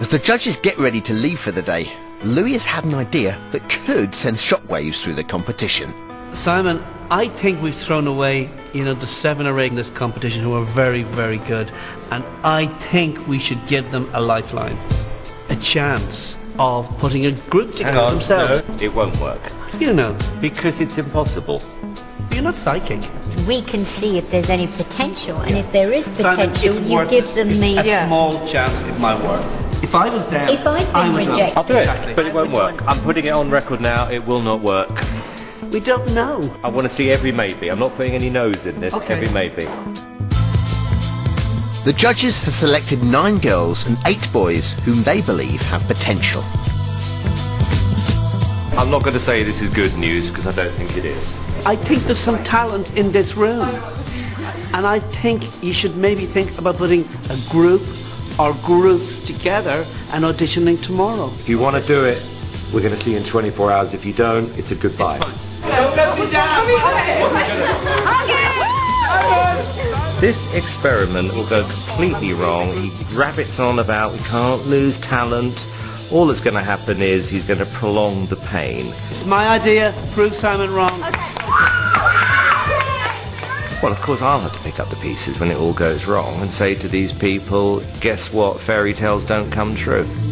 As the judges get ready to leave for the day, Louis has had an idea that could send shockwaves through the competition. Simon, I think we've thrown away, the 7 or 8 in this competition who are very, very good. And I think we should give them a lifeline. A chance of putting a group together themselves. No, it won't work. You know. Because it's impossible. You're not psychic. We can see if there's any potential, and if there is potential, Simon, you give them the... A small chance it might work. If I was down, if I'd been rejected... I'll do it, but it won't work. I'm putting it on record now, it will not work. We don't know. I want to see every maybe. I'm not putting any no's in this, okay. Every maybe. The judges have selected 9 girls and 8 boys whom they believe have potential. I'm not going to say this is good news because I don't think it is. I think there's some talent in this room. And I think you should maybe think about putting a group or groups together and auditioning tomorrow. If you want to do it, we're going to see you in 24 hours. If you don't, it's a goodbye. Don't let me down! This experiment will go completely wrong. He rabbits on about we can't lose talent. All that's going to happen is he's going to prolong the pain. It's my idea. Prove Simon wrong. Well, of course, I'll have to pick up the pieces when it all goes wrong and say to these people, guess what? Fairy tales don't come true.